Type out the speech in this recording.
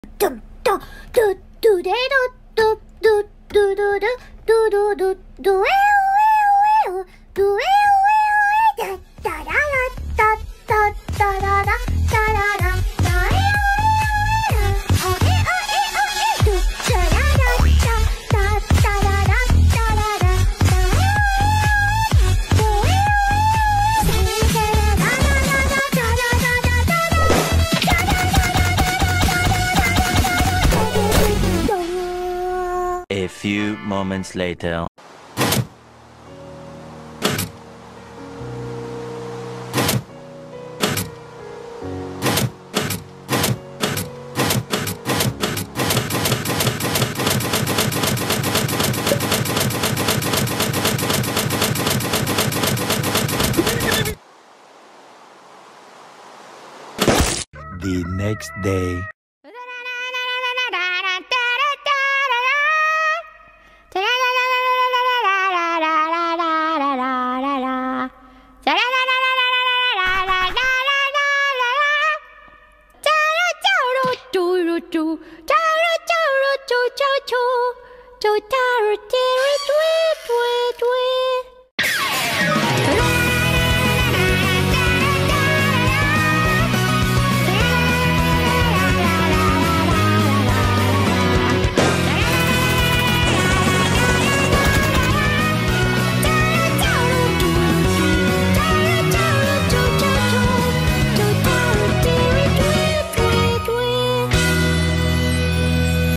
ドゥドドドデドドドドドドドドドドエオエオエオドエオエオエダダララダダダララダララダエオエオエオオエオエオドダララダダダララダララダエオエオドエオエオダララダダダダダダ A few moments later. The next day. Choo choo choo choo choo choo choo choo choo choo